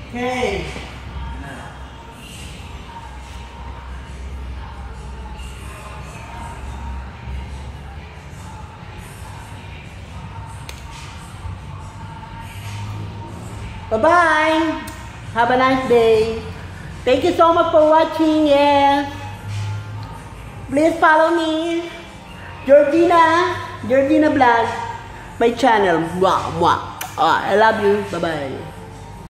Okay. Bye-bye. Have a nice day. Thank you so much for watching. Yes. Please follow me. Georgina Vlog. My channel. Mwah, mwah. I love you. Bye-bye.